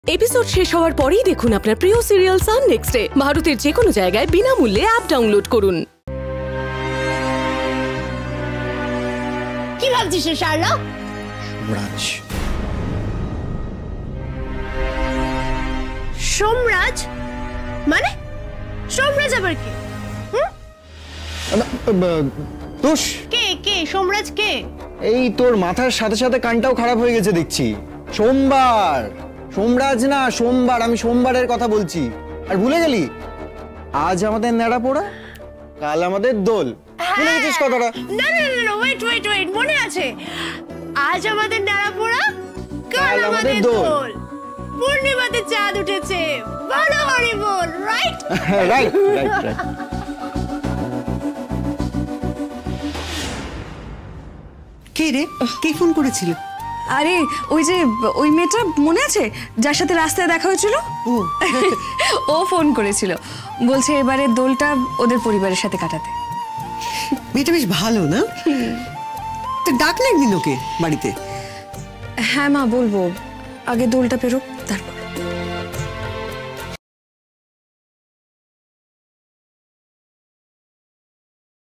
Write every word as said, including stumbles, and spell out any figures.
Episode শেষ হওয়ার পরেই দেখুন আপনার প্রিয় সিরিয়াল সান নেক্সট ডে ভারতের যে কোনো জায়গায় বিনামূল্যে অ্যাপ ডাউনলোড করুন। কি ভাবছিস শার্লক? সোমরাজ। সোমরাজ মানে? সোমরাজ আবার কে? দোষ কে কে সোমরাজ কে? এই তোর মাথার সাথে সাথে কানটাও খারাপ হয়ে গেছে দেখছি। সোমবার, সোমরাজ না সোমবার, আমি সোমবারের কথা বলছি। আর ভুলে গেলি আজ আমাদের নেড়া পোড়া, কাল আমাদের দোল। ভুলে গেছিস কথাটা? না না না ওয়েট ওয়েট ওয়েট মনে আছে। আজ আমাদের নেড়া পোড়া, কাল আমাদের দোল। পূর্ণিমাতে চাঁদ উঠেছে, বলো হরি বল। Right right right right. কে রে? কে ফোন করেছিল? আরে ওই যে ওই মেয়েটা মনে আছে যার সাথে রাস্তায় দেখা হয়েছিল? ও ও ফোন করেছিল, বলছে এবারে দোলটা ওদের পরিবারের সাথে কাটাতে। মেয়েটা বেশ ভালো না? তো ডাক না একদিন ওকে বাড়িতে। হ্যাঁ মা, বলবো, আগে দোলটা পেরোক।